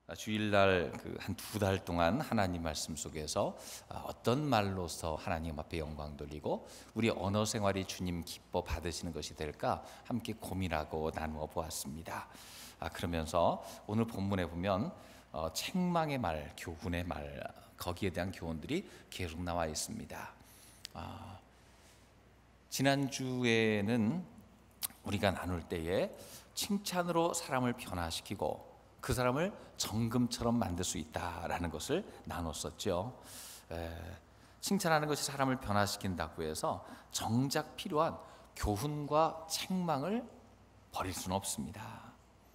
주일날 한 2달 동안 하나님 말씀 속에서 어떤 말로서 하나님 앞에 영광 돌리고 우리 언어 생활이 주님 기뻐 받으시는 것이 될까 함께 고민하고 나누어 보았습니다. 그러면서 오늘 본문에 보면 책망의 말, 교훈의 말, 거기에 대한 교훈들이 계속 나와 있습니다. 지난주에는 우리가 나눌 때에 칭찬으로 사람을 변화시키고 그 사람을 정금처럼 만들 수 있다라는 것을 나눴었죠. 칭찬하는 것이 사람을 변화시킨다고 해서 정작 필요한 교훈과 책망을 버릴 수는 없습니다.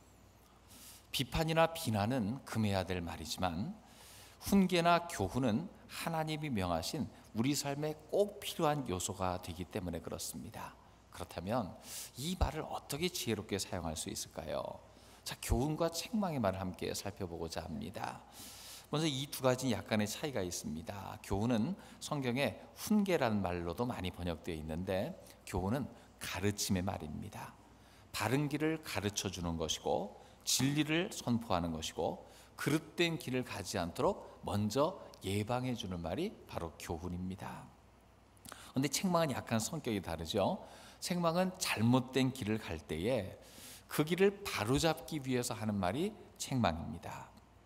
비판이나 비난은 금해야 될 말이지만 훈계나 교훈은 하나님이 명하신 우리 삶에 꼭 필요한 요소가 되기 때문에 그렇습니다. 그렇다면 이 말을 어떻게 지혜롭게 사용할 수 있을까요? 자, 교훈과 책망의 말을 함께 살펴보고자 합니다. 먼저 이 두 가지 약간의 차이가 있습니다. 교훈은 성경에 훈계라는 말로도 많이 번역되어 있는데 교훈은 가르침의 말입니다. 바른 길을 가르쳐 주는 것이고 진리를 선포하는 것이고 그릇된 길을 가지 않도록 먼저 예방해 주는 말이 바로 교훈입니다. 그런데 책망은 약간 성격이 다르죠. 책망은 잘못된 길을 갈 때에 그 길을 바로잡기 위해서 하는 말이 책망입니다.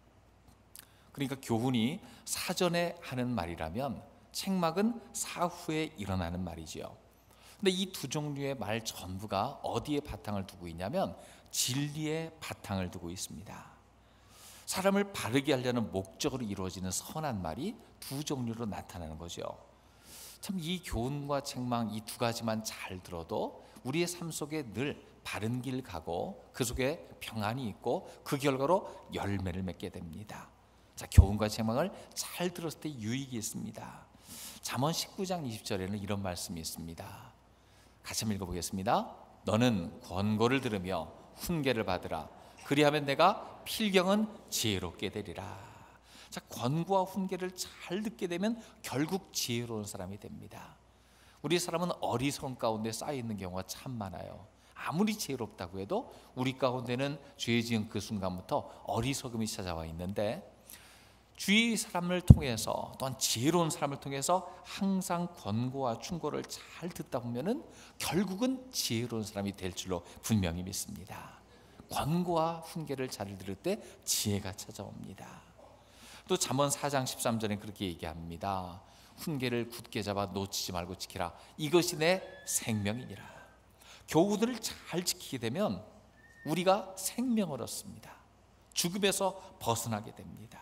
그러니까 교훈이 사전에 하는 말이라면 책망은 사후에 일어나는 말이지요. 근데 이 두 종류의 말 전부가 어디에 바탕을 두고 있냐면 진리에 바탕을 두고 있습니다. 사람을 바르게 하려는 목적으로 이루어지는 선한 말이 두 종류로 나타나는 거죠. 참 이 교훈과 책망 이 두 가지만 잘 들어도 우리의 삶 속에 늘 바른 길 가고 그 속에 평안이 있고 그 결과로 열매를 맺게 됩니다. 자, 교훈과 책망을 잘 들었을 때 유익이 있습니다. 잠언 19장 20절에는 이런 말씀이 있습니다. 같이 한번 읽어보겠습니다. 너는 권고를 들으며 훈계를 받으라. 그리하면 내가 필경은 지혜롭게 되리라. 자, 권고와 훈계를 잘 듣게 되면 결국 지혜로운 사람이 됩니다. 우리 사람은 어리석음 가운데 쌓여 있는 경우가 참 많아요. 아무리 지혜롭다고 해도 우리 가운데는 죄 지은 그 순간부터 어리석음이 찾아와 있는데 주위 사람을 통해서 또한 지혜로운 사람을 통해서 항상 권고와 충고를 잘 듣다 보면은 결국은 지혜로운 사람이 될 줄로 분명히 믿습니다. 권고와 훈계를 잘 들을 때 지혜가 찾아옵니다. 또 잠언 4장 13절에 그렇게 얘기합니다. 훈계를 굳게 잡아 놓치지 말고 지키라. 이것이 내 생명이니라. 교훈을 잘 지키게 되면 우리가 생명을 얻습니다. 죽음에서 벗어나게 됩니다.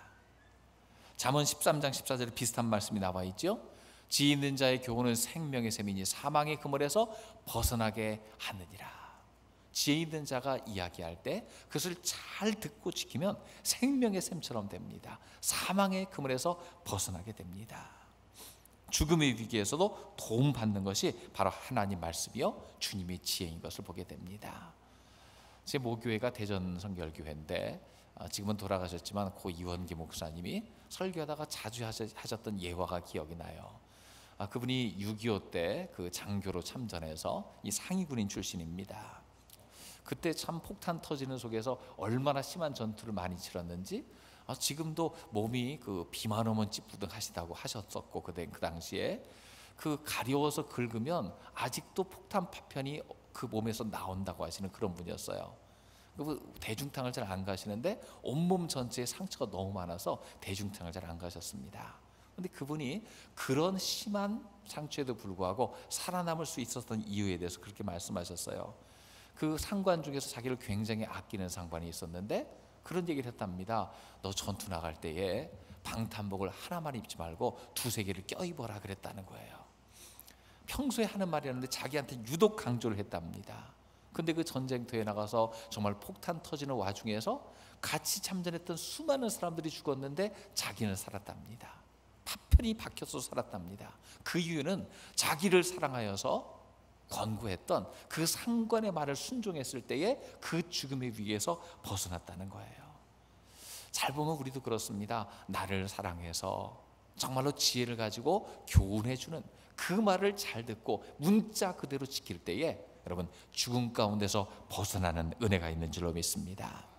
잠언 13장 14절에 비슷한 말씀이 나와 있죠. 지혜 있는 자의 교훈은 생명의 샘이니 사망의 그물에서 벗어나게 하느니라. 지혜 있는 자가 이야기할 때 그것을 잘 듣고 지키면 생명의 샘처럼 됩니다. 사망의 그물에서 벗어나게 됩니다. 죽음의 위기에서도 도움받는 것이 바로 하나님 말씀이요 주님의 지혜인 것을 보게 됩니다. 제 모교회가 대전 성결교회인데 지금은 돌아가셨지만 고 이원기 목사님이 설교하다가 자주 하셨던 예화가 기억이 나요. 그분이 6.25 때 그 장교로 참전해서 이 상위군인 출신입니다. 그때 참 폭탄 터지는 속에서 얼마나 심한 전투를 많이 치렀는지 지금도 몸이 그 비만 오면 찌뿌둥하시다고 하셨었고 그 당시에 그 가려워서 긁으면 아직도 폭탄 파편이 그 몸에서 나온다고 하시는 그런 분이었어요. 대중탕을 잘 안 가시는데 온몸 전체에 상처가 너무 많아서 대중탕을 잘 안 가셨습니다. 그런데 그분이 그런 심한 상처에도 불구하고 살아남을 수 있었던 이유에 대해서 그렇게 말씀하셨어요. 그 상관 중에서 자기를 굉장히 아끼는 상관이 있었는데 그런 얘기를 했답니다. 너 전투 나갈 때에 방탄복을 하나만 입지 말고 2-3개를 껴입어라 그랬다는 거예요. 평소에 하는 말이었는데 자기한테 유독 강조를 했답니다. 근데 그 전쟁터에 나가서 정말 폭탄 터지는 와중에서 같이 참전했던 수많은 사람들이 죽었는데 자기는 살았답니다. 파편이 박혀서 살았답니다. 그 이유는 자기를 사랑하여서 권고했던 그 상관의 말을 순종했을 때에 그 죽음의 위기에서 벗어났다는 거예요. 잘 보면 우리도 그렇습니다. 나를 사랑해서 정말로 지혜를 가지고 교훈해주는 그 말을 잘 듣고 문자 그대로 지킬 때에 여러분 죽음 가운데서 벗어나는 은혜가 있는 줄로 믿습니다.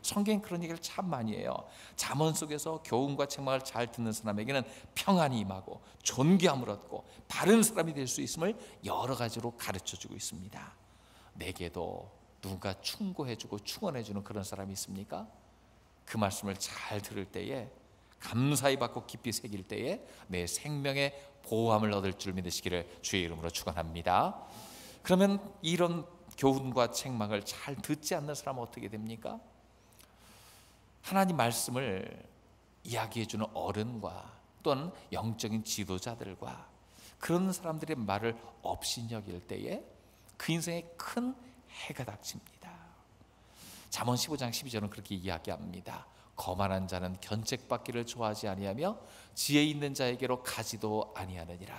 성경에 그런 얘기를 참 많이 해요. 잠언 속에서 교훈과 책망을 잘 듣는 사람에게는 평안이 임하고 존귀함을 얻고 바른 사람이 될 수 있음을 여러 가지로 가르쳐주고 있습니다. 내게도 누군가 충고해주고 충원해주는 그런 사람이 있습니까? 그 말씀을 잘 들을 때에, 감사히 받고 깊이 새길 때에 내 생명의 보호함을 얻을 줄 믿으시기를 주의 이름으로 축원합니다. 그러면 이런 교훈과 책망을 잘 듣지 않는 사람은 어떻게 됩니까? 하나님 말씀을 이야기해주는 어른과 또는 영적인 지도자들과 그런 사람들의 말을 업신여길 때에 그 인생에 큰 해가 닥칩니다. 잠언 15장 12절은 그렇게 이야기합니다. 거만한 자는 견책받기를 좋아하지 아니하며 지혜 있는 자에게로 가지도 아니하느니라.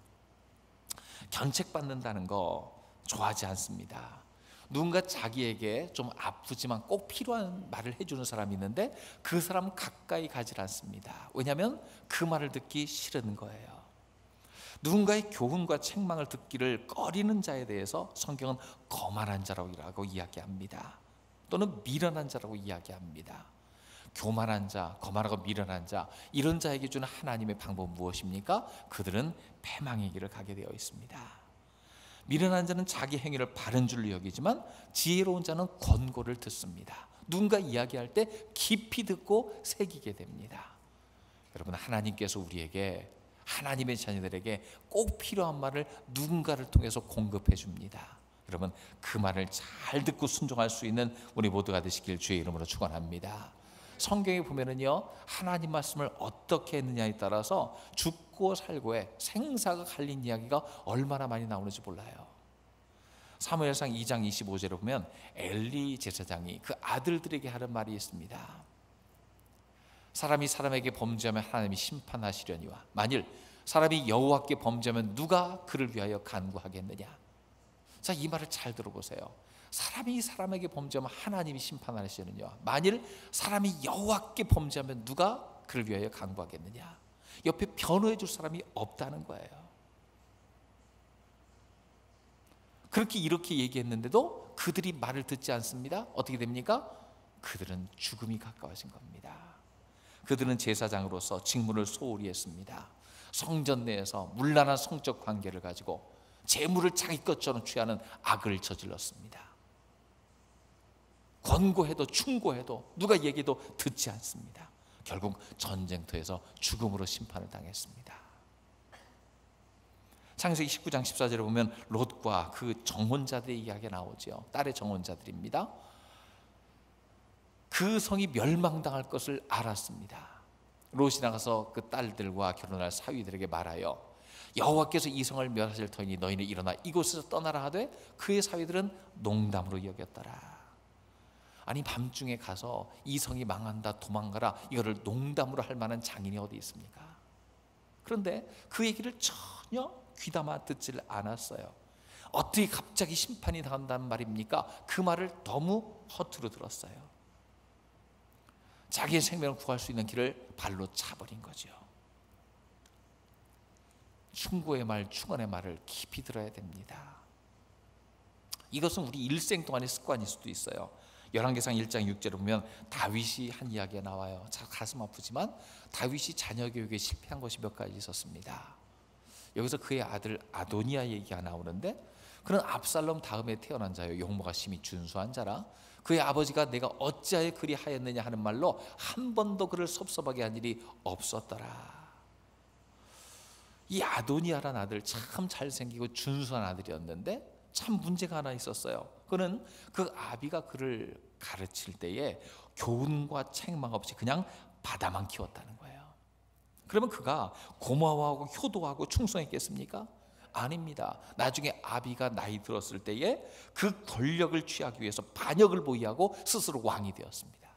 견책받는다는 거 좋아하지 않습니다. 누군가 자기에게 좀 아프지만 꼭 필요한 말을 해주는 사람이 있는데 그 사람은 가까이 가지 않습니다. 왜냐하면 그 말을 듣기 싫은 거예요. 누군가의 교훈과 책망을 듣기를 꺼리는 자에 대해서 성경은 거만한 자라고 이야기합니다. 또는 미련한 자라고 이야기합니다. 교만한 자, 거만하고 미련한 자, 이런 자에게 주는 하나님의 방법은 무엇입니까? 그들은 패망의 길을 가게 되어 있습니다. 미련한 자는 자기 행위를 바른 줄로 여기지만 지혜로운 자는 권고를 듣습니다. 누군가 이야기할 때 깊이 듣고 새기게 됩니다. 여러분, 하나님께서 우리에게, 하나님의 자녀들에게 꼭 필요한 말을 누군가를 통해서 공급해 줍니다. 여러분, 그 말을 잘 듣고 순종할 수 있는 우리 모두가 되시길 주의 이름으로 축원합니다. 성경에 보면은요, 하나님 말씀을 어떻게 했느냐에 따라서 죽고 살고의 생사가 갈린 이야기가 얼마나 많이 나오는지 몰라요. 사무엘상 2장 25절에 보면 엘리 제사장이 그 아들들에게 하는 말이 있습니다. 사람이 사람에게 범죄하면 하나님이 심판하시려니와 만일 사람이 여호와께 범죄하면 누가 그를 위하여 간구하겠느냐. 자, 이 말을 잘 들어보세요. 사람이 사람에게 범죄하면 하나님이 심판하시느냐, 만일 사람이 여호와께 범죄하면 누가 그를 위하여 간구하겠느냐. 옆에 변호해 줄 사람이 없다는 거예요. 그렇게 이렇게 얘기했는데도 그들이 말을 듣지 않습니다. 어떻게 됩니까? 그들은 죽음이 가까워진 겁니다. 그들은 제사장으로서 직무를 소홀히 했습니다. 성전 내에서 문란한 성적 관계를 가지고 재물을 자기 것처럼 취하는 악을 저질렀습니다. 권고해도 충고해도 누가 얘기도 듣지 않습니다. 결국 전쟁터에서 죽음으로 심판을 당했습니다. 창세기 19장 14절에 보면 롯과 그 정혼자들의 이야기가 나오죠. 딸의 정혼자들입니다. 그 성이 멸망당할 것을 알았습니다. 롯이 나가서 그 딸들과 결혼할 사위들에게 말하여 여호와께서 이 성을 멸하실 터이니 너희는 일어나 이곳에서 떠나라 하되 그의 사위들은 농담으로 여겼더라. 아니, 밤중에 가서 이 성이 망한다, 도망가라, 이거를 농담으로 할 만한 장인이 어디 있습니까? 그런데 그 얘기를 전혀 귀담아 듣질 않았어요. 어떻게 갑자기 심판이 당한다는 말입니까? 그 말을 너무 허투루 들었어요. 자기의 생명을 구할 수 있는 길을 발로 차버린 거죠. 충고의 말, 충언의 말을 깊이 들어야 됩니다. 이것은 우리 일생 동안의 습관일 수도 있어요. 열왕기상 1장 6절에 보면 다윗이 한 이야기가 나와요. 참 가슴 아프지만 다윗이 자녀 교육에 실패한 것이 몇 가지 있었습니다. 여기서 그의 아들 아도니아 얘기가 나오는데, 그는 압살롬 다음에 태어난 자요, 용모가 심히 준수한 자라 그의 아버지가 내가 어찌하여 그리 하였느냐 하는 말로 한 번도 그를 섭섭하게 한 일이 없었더라. 이 아도니아라는 아들 참 잘생기고 준수한 아들이었는데 참 문제가 하나 있었어요. 그는 그 아비가 그를 가르칠 때에 교훈과 책망 없이 그냥 바다만 키웠다는 거예요. 그러면 그가 고마워하고 효도하고 충성했겠습니까? 아닙니다. 나중에 아비가 나이 들었을 때에 그 권력을 취하기 위해서 반역을 보이하고 스스로 왕이 되었습니다.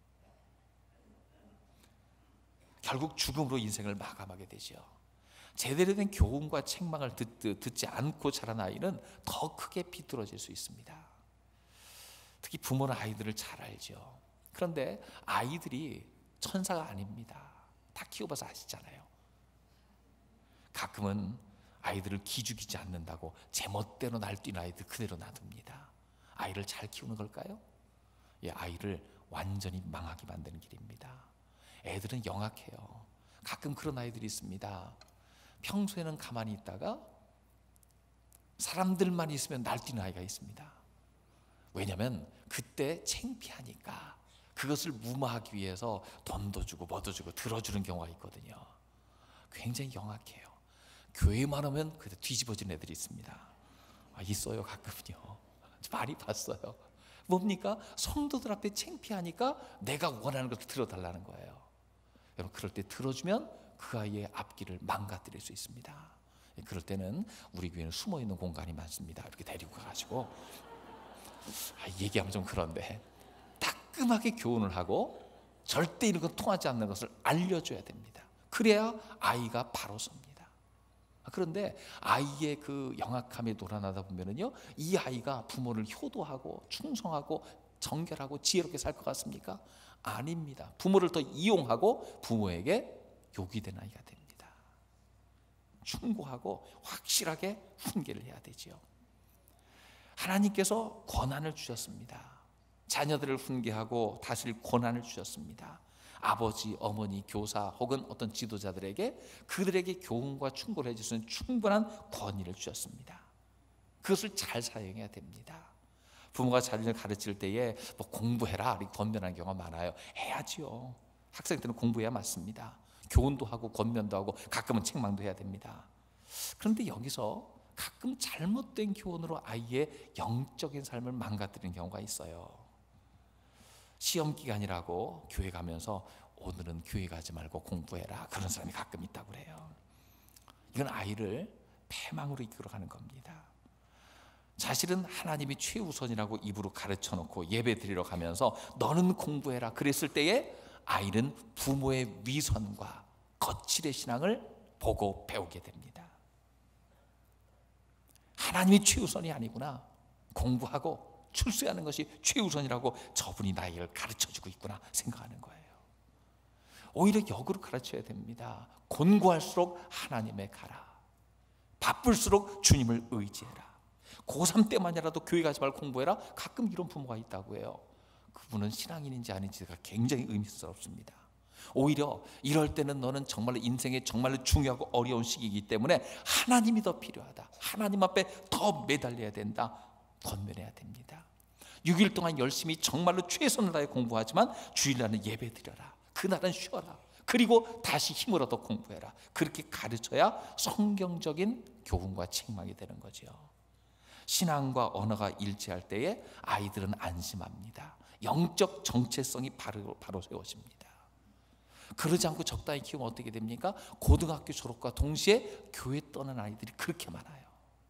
결국 죽음으로 인생을 마감하게 되죠. 제대로 된 교훈과 책망을 듣지 않고 자란 아이는 더 크게 비뚤어질 수 있습니다. 특히 부모는 아이들을 잘 알죠. 그런데 아이들이 천사가 아닙니다. 다 키워봐서 아시잖아요. 가끔은 아이들을 기죽이지 않는다고 제멋대로 날뛰는 아이들 그대로 놔둡니다. 아이를 잘 키우는 걸까요? 예, 아이를 완전히 망하게 만드는 길입니다. 애들은 영악해요. 가끔 그런 아이들이 있습니다. 평소에는 가만히 있다가 사람들만 있으면 날뛰는 아이가 있습니다. 왜냐하면 그때 창피하니까 그것을 무마하기 위해서 돈도 주고 뭐도 주고 들어주는 경우가 있거든요. 굉장히 영악해요. 교회만 오면 그때 뒤집어진 애들이 있습니다. 있어요. 가끔요. 많이 봤어요. 뭡니까? 성도들 앞에 창피하니까 내가 원하는 것을 들어달라는 거예요. 여러분, 그럴 때 들어주면 그 아이의 앞길을 망가뜨릴 수 있습니다. 그럴 때는 우리 교회는 숨어있는 공간이 많습니다. 이렇게 데리고 가가지고 얘기하면 좀 그런데 따끔하게 교훈을 하고 절대 이런 건 통하지 않는 것을 알려줘야 됩니다. 그래야 아이가 바로 섭니다. 그런데 아이의 그 영악함에 놀아나다 보면은요, 이 아이가 부모를 효도하고 충성하고 정결하고 지혜롭게 살 것 같습니까? 아닙니다. 부모를 더 이용하고 부모에게 욕이 된 아이가 됩니다. 충고하고 확실하게 훈계를 해야 되지요. 하나님께서 권한을 주셨습니다. 자녀들을 훈계하고 다스릴 권한을 주셨습니다. 아버지, 어머니, 교사 혹은 어떤 지도자들에게 그들에게 교훈과 충고를 해줄 수 있는 충분한 권위를 주셨습니다. 그것을 잘 사용해야 됩니다. 부모가 자녀를 가르칠 때에 뭐 공부해라 이렇게 권면하는 경우가 많아요. 해야지요. 학생 때는 공부해야 맞습니다. 교훈도 하고 권면도 하고 가끔은 책망도 해야 됩니다. 그런데 여기서 가끔 잘못된 교훈으로 아이의 영적인 삶을 망가뜨리는 경우가 있어요. 시험 기간이라고 교회 가면서 오늘은 교회 가지 말고 공부해라, 그런 사람이 가끔 있다고 그래요. 이건 아이를 패망으로 이끌어가는 겁니다. 사실은 하나님이 최우선이라고 입으로 가르쳐 놓고 예배 드리러 가면서 너는 공부해라 그랬을 때에 아이는 부모의 위선과 거칠의 신앙을 보고 배우게 됩니다. 하나님이 최우선이 아니구나, 공부하고 출세하는 것이 최우선이라고 저분이 나에게 가르쳐주고 있구나 생각하는 거예요. 오히려 역으로 가르쳐야 됩니다. 곤고할수록 하나님에 가라. 바쁠수록 주님을 의지해라. 고3 때만이라도 교회 가지 말고 공부해라. 가끔 이런 부모가 있다고 해요. 그분은 신앙인인지 아닌지가 굉장히 의미스럽습니다. 오히려 이럴 때는 너는 정말로 인생에 정말로 중요하고 어려운 시기이기 때문에 하나님이 더 필요하다, 하나님 앞에 더 매달려야 된다, 권면해야 됩니다. 6일 동안 열심히 정말로 최선을 다해 공부하지만 주일날은 예배 드려라, 그날은 쉬어라, 그리고 다시 힘을 얻어 공부해라. 그렇게 가르쳐야 성경적인 교훈과 책망이 되는 거죠. 신앙과 언어가 일치할 때에 아이들은 안심합니다. 영적 정체성이 바로 세워집니다. 그러지 않고 적당히 키우면 어떻게 됩니까? 고등학교 졸업과 동시에 교회 떠난 아이들이 그렇게 많아요.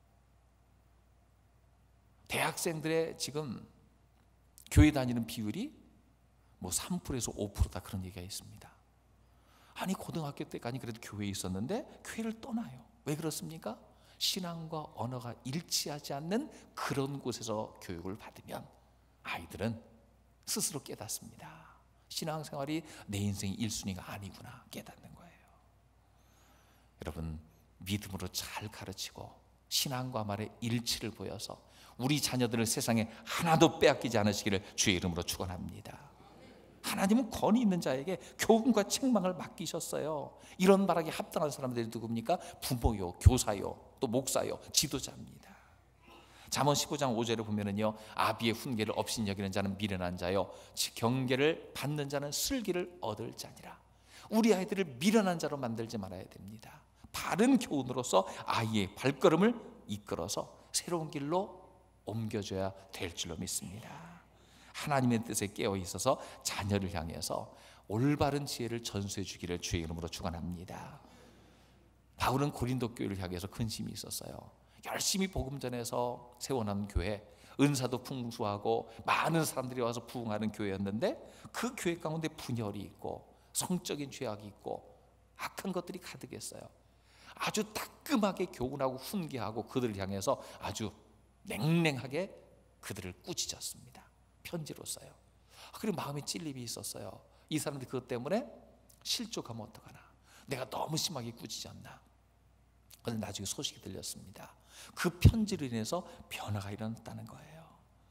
대학생들의 지금 교회 다니는 비율이 뭐 3%에서 5%다, 그런 얘기가 있습니다. 아니, 고등학교 때까지 그래도 교회에 있었는데 교회를 떠나요. 왜 그렇습니까? 신앙과 언어가 일치하지 않는 그런 곳에서 교육을 받으면 아이들은 스스로 깨닫습니다. 신앙생활이 내 인생의 1순위가 아니구나 깨닫는 거예요. 여러분, 믿음으로 잘 가르치고 신앙과 말의 일치를 보여서 우리 자녀들을 세상에 하나도 빼앗기지 않으시기를 주의 이름으로 축원합니다. 하나님은 권위 있는 자에게 교훈과 책망을 맡기셨어요. 이런 말하기 합당한 사람들이 누굽니까? 부모요, 교사요, 또 목사요, 지도자입니다. 잠언 15장 5절에 보면은요, 아비의 훈계를 업신여기는 자는 미련한 자요, 경계를 받는 자는 슬기를 얻을 자니라. 우리 아이들을 미련한 자로 만들지 말아야 됩니다. 바른 교훈으로서 아이의 발걸음을 이끌어서 새로운 길로 옮겨줘야 될 줄로 믿습니다. 하나님의 뜻에 깨어 있어서 자녀를 향해서 올바른 지혜를 전수해 주기를 주의 이름으로 축원합니다. 바울은 고린도 교회를 향해서 근심이 있었어요. 열심히 복음 전해서 세워놓은 교회, 은사도 풍수하고 많은 사람들이 와서 부흥하는 교회였는데 그 교회 가운데 분열이 있고 성적인 죄악이 있고 악한 것들이 가득했어요. 아주 따끔하게 교훈하고 훈계하고 그들을 향해서 아주 냉랭하게 그들을 꾸짖었습니다. 편지로 써요. 그리고 마음에 찔림이 있었어요. 이 사람들이 그것 때문에 실족하면 어떡하나, 내가 너무 심하게 꾸짖었나. 그런데 나중에 소식이 들렸습니다. 그 편지로 인해서 변화가 일어났다는 거예요.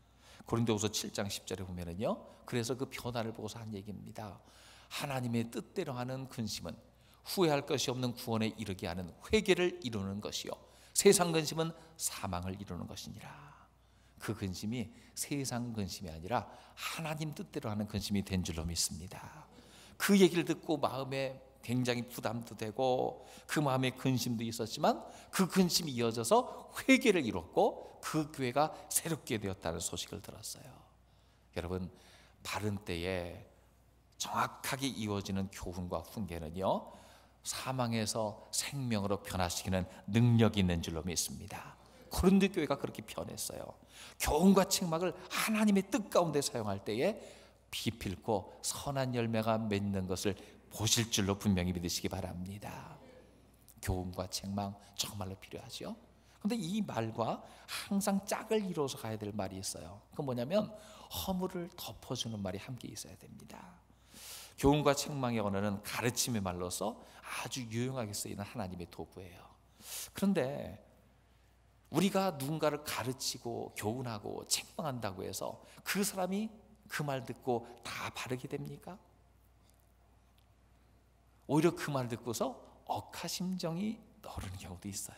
고린도후서 7장 10절에 보면은요, 그래서 그 변화를 보고서 한 얘기입니다. 하나님의 뜻대로 하는 근심은 후회할 것이 없는 구원에 이르게 하는 회개를 이루는 것이요, 세상 근심은 사망을 이루는 것이니라. 그 근심이 세상 근심이 아니라 하나님 뜻대로 하는 근심이 된 줄로 믿습니다. 그 얘기를 듣고 마음에 굉장히 부담도 되고 그 마음에 근심도 있었지만 그 근심이 이어져서 회개를 이뤘고 그 교회가 새롭게 되었다는 소식을 들었어요. 여러분, 바른 때에 정확하게 이루어지는 교훈과 훈계는요, 사망에서 생명으로 변화시키는 능력이 있는 줄로 믿습니다. 고린도 교회가 그렇게 변했어요. 교훈과 책망을 하나님의 뜻 가운데 사용할 때에 비필고 선한 열매가 맺는 것을 보실 줄로 분명히 믿으시기 바랍니다. 교훈과 책망 정말로 필요하죠. 그런데 이 말과 항상 짝을 이루어서 가야 될 말이 있어요. 그건 뭐냐면 허물을 덮어주는 말이 함께 있어야 됩니다. 교훈과 책망의 언어는 가르침의 말로서 아주 유용하게 쓰이는 하나님의 도구예요. 그런데 우리가 누군가를 가르치고 교훈하고 책망한다고 해서 그 사람이 그 말 듣고 다 바르게 됩니까? 오히려 그 말 듣고서 억하심정이 떠오르는 경우도 있어요.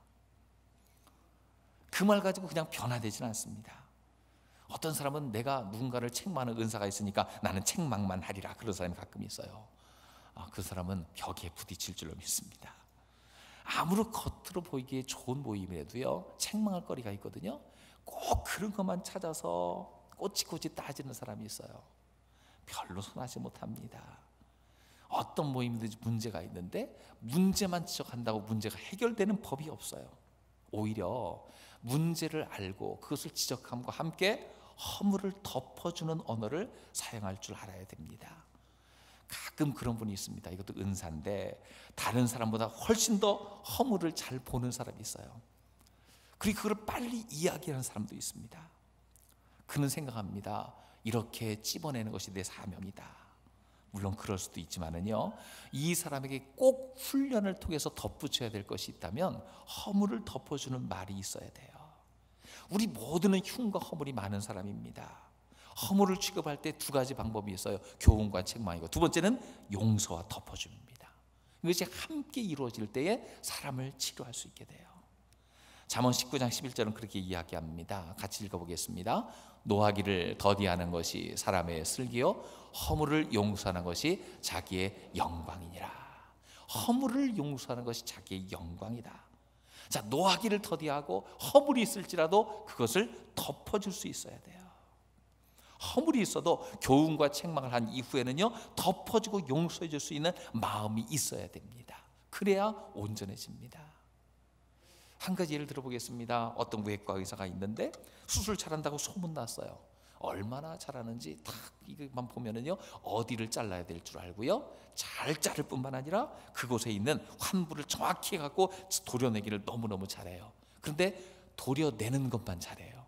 그 말 가지고 그냥 변화되지는 않습니다. 어떤 사람은 내가 누군가를 책망하는 은사가 있으니까 나는 책망만 하리라, 그런 사람이 가끔 있어요. 그 사람은 벽에 부딪힐 줄로 믿습니다. 아무리 겉으로 보이기에 좋은 모임이라도요, 책망할 거리가 있거든요. 꼭 그런 것만 찾아서 꼬치꼬치 따지는 사람이 있어요. 별로 선하지 못합니다. 어떤 모임이든지 문제가 있는데 문제만 지적한다고 문제가 해결되는 법이 없어요. 오히려 문제를 알고 그것을 지적함과 함께 허물을 덮어주는 언어를 사용할 줄 알아야 됩니다. 가끔 그런 분이 있습니다. 이것도 은사인데 다른 사람보다 훨씬 더 허물을 잘 보는 사람이 있어요. 그리고 그걸 빨리 이야기하는 사람도 있습니다. 그는 생각합니다. 이렇게 찝어내는 것이 내 사명이다. 물론 그럴 수도 있지만은요, 이 사람에게 꼭 훈련을 통해서 덧붙여야 될 것이 있다면 허물을 덮어주는 말이 있어야 돼요. 우리 모두는 흉과 허물이 많은 사람입니다. 허물을 취급할 때 두 가지 방법이 있어요. 교훈과 책망이고, 두 번째는 용서와 덮어줍니다. 이것이 함께 이루어질 때에 사람을 치료할 수 있게 돼요. 잠언 19장 11절은 그렇게 이야기합니다. 같이 읽어보겠습니다. 노하기를 더디하는 것이 사람의 슬기요, 허물을 용서하는 것이 자기의 영광이니라. 허물을 용서하는 것이 자기의 영광이다. 자, 노하기를 더디하고 허물이 있을지라도 그것을 덮어줄 수 있어야 돼요. 허물이 있어도 교훈과 책망을 한 이후에는요, 덮어주고 용서해 줄 수 있는 마음이 있어야 됩니다. 그래야 온전해집니다. 한 가지 예를 들어보겠습니다. 어떤 외과 의사가 있는데 수술 잘한다고 소문났어요. 얼마나 잘하는지 딱 이것만 보면은요, 어디를 잘라야 될 줄 알고요, 잘 자를 뿐만 아니라 그곳에 있는 환부를 정확히 갖고 도려내기를 너무너무 잘해요. 그런데 도려내는 것만 잘해요.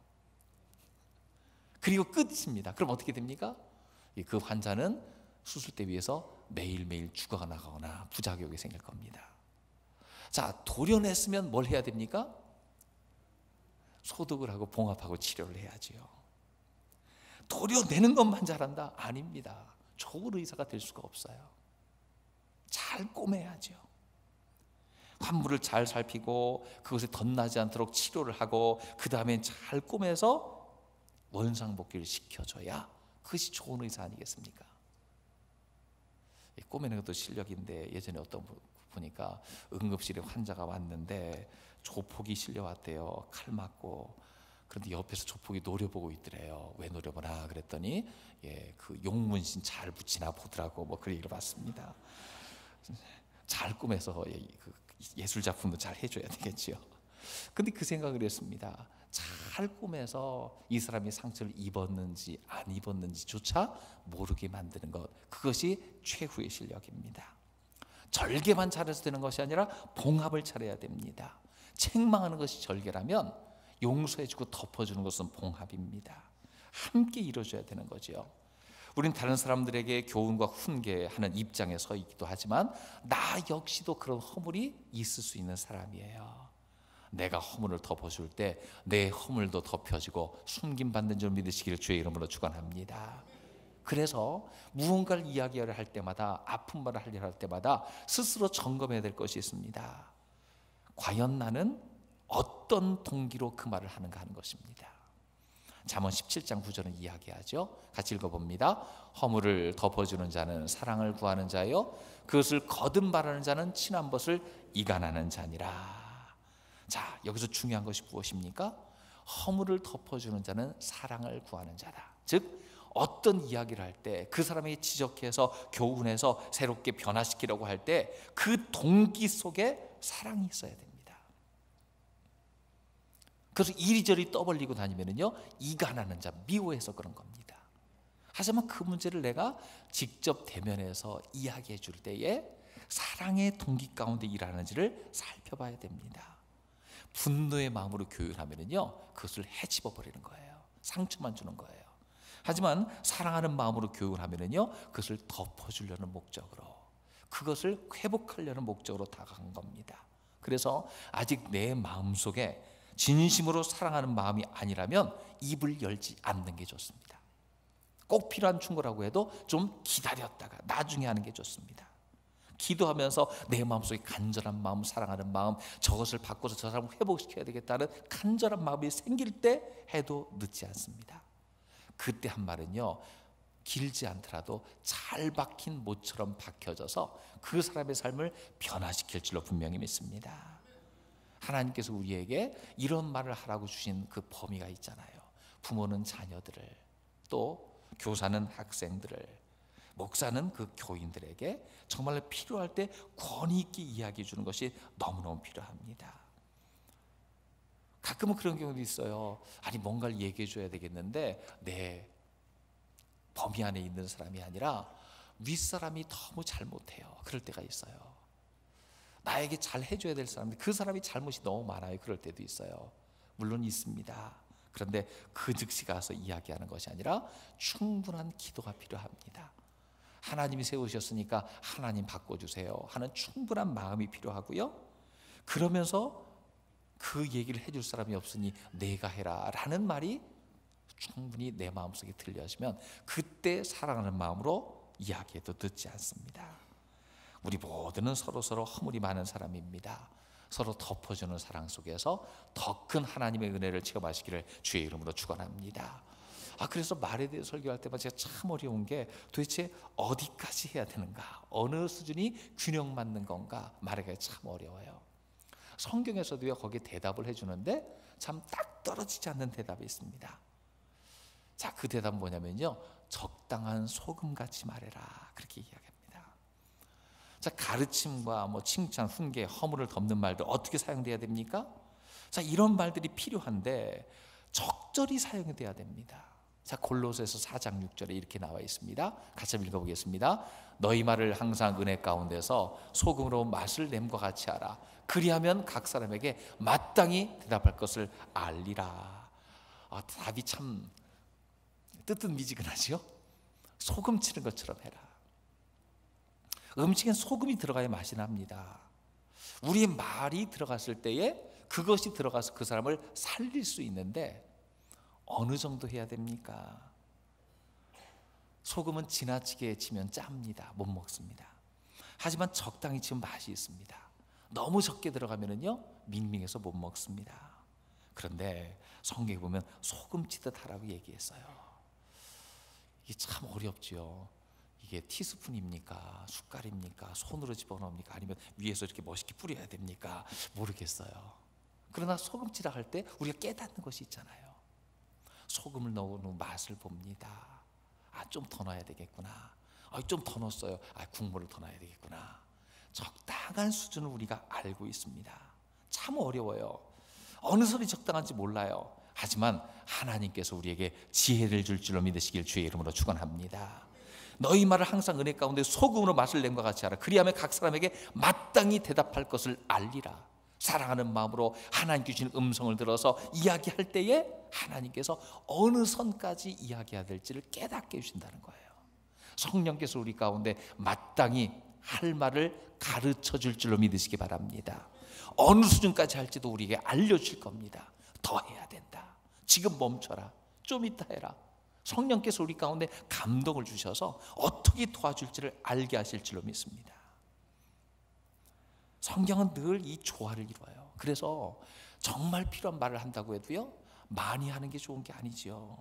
그리고 끝입니다. 그럼 어떻게 됩니까? 그 환자는 수술대 위에서 매일매일 죽어가 나가거나 부작용이 생길 겁니다. 자, 도려냈으면 뭘 해야 됩니까? 소독을 하고 봉합하고 치료를 해야지요. 도려내는 것만 잘한다? 아닙니다. 좋은 의사가 될 수가 없어요. 잘 꼬매야죠. 환부를 잘 살피고 그것에 덧나지 않도록 치료를 하고 그 다음에 잘 꼬매서 원상복귀를 시켜줘야 그것이 좋은 의사 아니겠습니까? 꼬매는 것도 실력인데, 예전에 어떤 보니까 응급실에 환자가 왔는데 조폭이 실려왔대요. 칼 맞고. 그런데 옆에서 조폭이 노려보고 있더래요. 왜 노려보나 그랬더니 그 용문신 잘 붙이나 보더라고. 뭐 그 얘기를 봤습니다. 잘 꾸며서 그 예술 작품도 잘 해줘야 되겠지요. 근데 그 생각을 했습니다. 잘 꾸며서 이 사람이 상처를 입었는지 안 입었는지조차 모르게 만드는 것, 그것이 최후의 실력입니다. 절개만 잘해서 되는 것이 아니라 봉합을 잘해야 됩니다. 책망하는 것이 절개라면 용서해주고 덮어주는 것은 봉합입니다. 함께 이루어져야 되는 거죠. 우린 다른 사람들에게 교훈과 훈계하는 입장에 서 있기도 하지만 나 역시도 그런 허물이 있을 수 있는 사람이에요. 내가 허물을 덮어줄 때 내 허물도 덮여지고 숨김받는 줄 믿으시기를 주의 이름으로 축원합니다. 그래서 무언가를 이야기를 할 때마다, 아픈 말을 하려 할 때마다 스스로 점검해야 될 것이 있습니다. 과연 나는 어떤 동기로 그 말을 하는가 하는 것입니다. 잠언 17장 9절은 이야기하죠. 같이 읽어봅니다. 허물을 덮어주는 자는 사랑을 구하는 자요, 그것을 거듭 말하는 자는 친한 것을 이간하는 자니라. 자, 여기서 중요한 것이 무엇입니까? 허물을 덮어주는 자는 사랑을 구하는 자다. 즉 어떤 이야기를 할 때 그 사람에게 지적해서 교훈해서 새롭게 변화시키려고 할 때 그 동기 속에 사랑이 있어야 됩니다. 그래서 이리저리 떠벌리고 다니면요 이간하는 자, 미워해서 그런 겁니다. 하지만 그 문제를 내가 직접 대면해서 이야기해 줄 때에 사랑의 동기 가운데 일하는지를 살펴봐야 됩니다. 분노의 마음으로 교육하면요 그것을 해집어 버리는 거예요. 상처만 주는 거예요. 하지만 사랑하는 마음으로 교육을 하면요 그것을 덮어주려는 목적으로, 그것을 회복하려는 목적으로 다가간 겁니다. 그래서 아직 내 마음속에 진심으로 사랑하는 마음이 아니라면 입을 열지 않는 게 좋습니다. 꼭 필요한 충고라고 해도 좀 기다렸다가 나중에 하는 게 좋습니다. 기도하면서 내 마음속에 간절한 마음, 사랑하는 마음, 저것을 바꿔서 저 사람을 회복시켜야 되겠다는 간절한 마음이 생길 때 해도 늦지 않습니다. 그때 한 말은요 길지 않더라도 잘 박힌 못처럼 박혀져서 그 사람의 삶을 변화시킬 줄로 분명히 믿습니다. 하나님께서 우리에게 이런 말을 하라고 주신 그 범위가 있잖아요. 부모는 자녀들을, 또 교사는 학생들을, 목사는 그 교인들에게 정말 필요할 때 권위 있게 이야기해 주는 것이 너무너무 필요합니다. 가끔은 그런 경우도 있어요. 아니 뭔가를 얘기해 줘야 되겠는데 내 범위 안에 있는 사람이 아니라 윗사람이 너무 잘못해요. 그럴 때가 있어요. 나에게 잘 해줘야 될 사람인데 그 사람이 잘못이 너무 많아요. 그럴 때도 있어요. 물론 있습니다. 그런데 그 즉시 가서 이야기하는 것이 아니라 충분한 기도가 필요합니다. 하나님이 세우셨으니까 하나님 바꿔주세요 하는 충분한 마음이 필요하고요. 그러면서 그 얘기를 해줄 사람이 없으니 내가 해라 라는 말이 충분히 내 마음속에 들려지면 그때 사랑하는 마음으로 이야기해도 듣지 않습니다. 우리 모두는 서로 허물이 많은 사람입니다. 서로 덮어주는 사랑 속에서 더 큰 하나님의 은혜를 체험하시기를 주의 이름으로 축원합니다. 그래서 말에 대해 설교할 때마다 제가 참 어려운 게 도대체 어디까지 해야 되는가, 어느 수준이 균형 맞는 건가 말하기가 참 어려워요. 성경에서도요 거기에 대답을 해주는데 참 딱 떨어지지 않는 대답이 있습니다. 자, 그 대답은 뭐냐면요 적당한 소금같이 말해라 그렇게 이야기합니다. 자, 가르침과 칭찬, 훈계, 허물을 덮는 말들 어떻게 사용돼야 됩니까? 자, 이런 말들이 필요한데 적절히 사용돼야 됩니다. 자, 골로새서 4장 6절에 이렇게 나와 있습니다. 같이 읽어보겠습니다. 너희 말을 항상 은혜 가운데서 소금으로 맛을 냄과 같이 하라. 그리하면 각 사람에게 마땅히 대답할 것을 알리라. 답이 참 뜨뜻미지근하지요? 소금 치는 것처럼 해라. 음식엔 소금이 들어가야 맛이 납니다. 우리의 말이 들어갔을 때에 그것이 들어가서 그 사람을 살릴 수 있는데 어느 정도 해야 됩니까? 소금은 지나치게 치면 짭니다. 못 먹습니다. 하지만 적당히 치면 맛이 있습니다. 너무 적게 들어가면요 밍밍해서 못 먹습니다. 그런데 성경에 보면 소금 치듯 하라고 얘기했어요. 이게 참 어렵죠. 이게 티스푼입니까? 숟갈입니까? 손으로 집어넣습니까? 아니면 위에서 이렇게 멋있게 뿌려야 됩니까? 모르겠어요. 그러나 소금치라 할 때 우리가 깨닫는 것이 있잖아요. 소금을 넣은 맛을 봅니다. 좀 더 넣어야 되겠구나. 좀 더 넣었어요. 국물을 더 넣어야 되겠구나. 적당한 수준을 우리가 알고 있습니다. 참 어려워요. 어느 선이 적당한지 몰라요. 하지만 하나님께서 우리에게 지혜를 줄 줄로 믿으시길 주의 이름으로 축원합니다. 너희 말을 항상 은혜 가운데 소금으로 맛을 낸과 같이 하라. 그리하면 각 사람에게 마땅히 대답할 것을 알리라. 사랑하는 마음으로 하나님께 주신 음성을 들어서 이야기할 때에 하나님께서 어느 선까지 이야기해야 될지를 깨닫게 해주신다는 거예요. 성령께서 우리 가운데 마땅히 할 말을 가르쳐 줄 줄로 믿으시기 바랍니다. 어느 수준까지 할지도 우리에게 알려줄 겁니다. 더 해야 된다. 지금 멈춰라. 좀 이따 해라. 성령께서 우리 가운데 감동을 주셔서 어떻게 도와줄지를 알게 하실 줄로 믿습니다. 성경은 늘 이 조화를 이루어요. 그래서 정말 필요한 말을 한다고 해도요, 많이 하는 게 좋은 게 아니지요.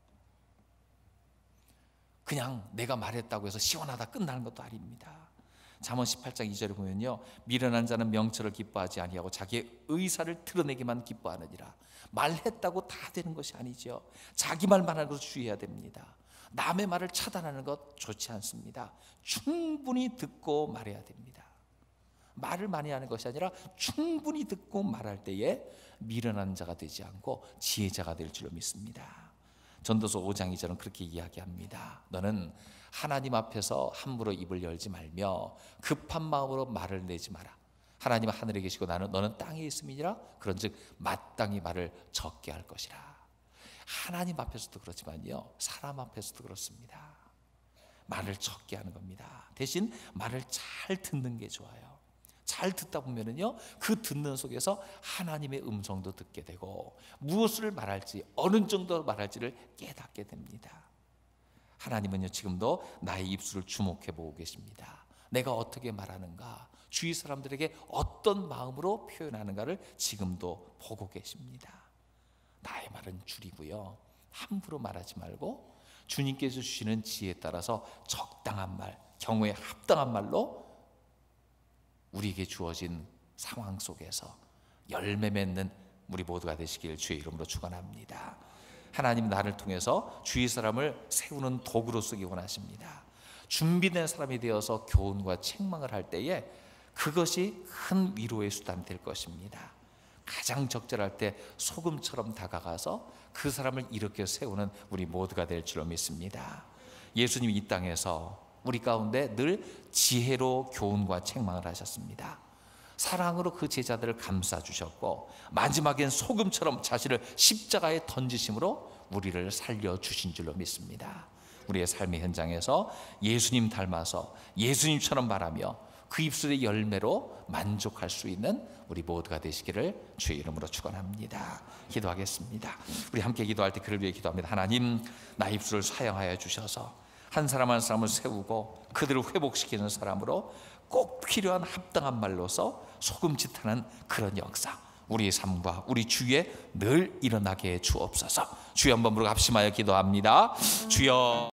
그냥 내가 말했다고 해서 시원하다 끝나는 것도 아닙니다. 잠언 18장 2절에 보면요, 미련한 자는 명철을 기뻐하지 아니하고 자기의 의사를 드러내기만 기뻐하느니라. 말했다고 다 되는 것이 아니죠. 자기 말만 하는 것을 주의해야 됩니다. 남의 말을 차단하는 것 좋지 않습니다. 충분히 듣고 말해야 됩니다. 말을 많이 하는 것이 아니라 충분히 듣고 말할 때에 미련한 자가 되지 않고 지혜자가 될 줄로 믿습니다. 전도서 5장 2절은 그렇게 이야기합니다. 너는 하나님 앞에서 함부로 입을 열지 말며 급한 마음으로 말을 내지 마라. 하나님은 하늘에 계시고 너는 땅에 있음이니라. 그런즉 마땅히 말을 적게 할 것이라. 하나님 앞에서도 그렇지만요, 사람 앞에서도 그렇습니다. 말을 적게 하는 겁니다. 대신 말을 잘 듣는 게 좋아요. 잘 듣다 보면은요, 그 듣는 속에서 하나님의 음성도 듣게 되고 무엇을 말할지, 어느 정도 말할지를 깨닫게 됩니다. 하나님은요, 지금도 나의 입술을 주목해 보고 계십니다. 내가 어떻게 말하는가, 주위 사람들에게 어떤 마음으로 표현하는가를 지금도 보고 계십니다. 나의 말은 줄이고요, 함부로 말하지 말고 주님께서 주시는 지혜에 따라서 적당한 말, 경우에 합당한 말로 우리에게 주어진 상황 속에서 열매 맺는 우리 모두가 되시길 주의 이름으로 축원합니다. 하나님 나를 통해서 주위 사람을 세우는 도구로 쓰기 원하십니다. 준비된 사람이 되어서 교훈과 책망을 할 때에 그것이 큰 위로의 수단이 될 것입니다. 가장 적절할 때 소금처럼 다가가서 그 사람을 일으켜 세우는 우리 모두가 될 줄로 믿습니다. 예수님이 이 땅에서 우리 가운데 늘 지혜로 교훈과 책망을 하셨습니다. 사랑으로 그 제자들을 감싸주셨고 마지막엔 소금처럼 자신을 십자가에 던지심으로 우리를 살려주신 줄로 믿습니다. 우리의 삶의 현장에서 예수님 닮아서 예수님처럼 말하며 그 입술의 열매로 만족할 수 있는 우리 모두가 되시기를 주의 이름으로 축원합니다. 기도하겠습니다. 우리 함께 기도할 때 그를 위해 기도합니다. 하나님, 나 입술을 사용하여 주셔서 한 사람 한 사람을 세우고 그들을 회복시키는 사람으로 꼭 필요한 합당한 말로서 소금짓하는 그런 역사, 우리의 삶과 우리 주위에 늘 일어나게 해 주옵소서. 주여 한번 부르고 합심하여 기도합니다. 주여.